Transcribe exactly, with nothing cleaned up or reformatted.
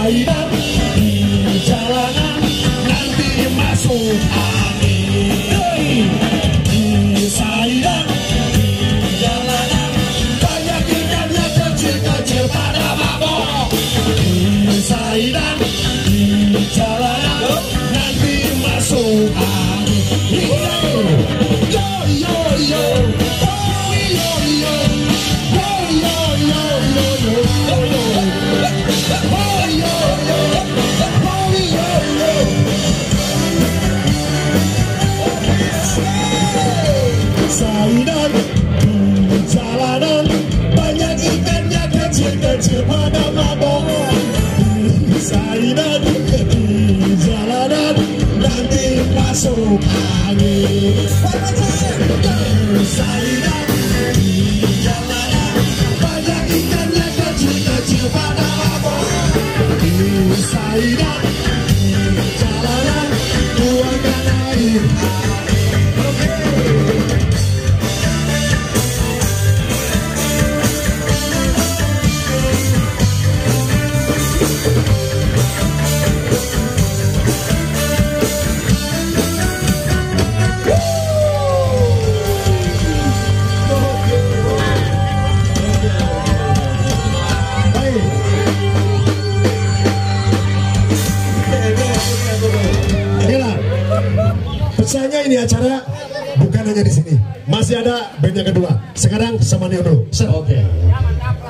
Saingan di jalanan nanti masuk angin. Di Saingan di jalanan banyak ikan yang kecil-kecil pada mabok. Di Saingan di jalanan nanti masuk angin. Yo yo yo, oh yo yo, yo yo yo yo yo yo yo, oh yo yo, oh yo yo. Saingan di jalanan banyak ikan yang kecil-kecil pada mabok. Di Saingan di jalanan nanti masuk angin. Di Saingan di jalanan banyak ikan yang kecil-kecil pada mabok. Di Saingan di jalanan buangkan air. Pesannya ini acara bukan hanya di sini, masih ada band yang kedua. Sekarang sama Neono. Oke. Okay.